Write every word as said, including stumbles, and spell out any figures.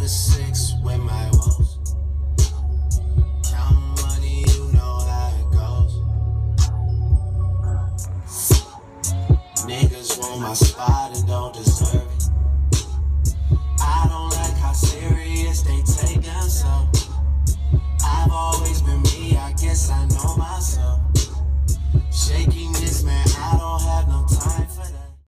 the six with my woes. Counting money, you know how it goes. Niggas want my spot and don't deserve it. I don't like how serious they take themselves. I've always been me, I guess I know myself. Shaking this, man, I don't have no time for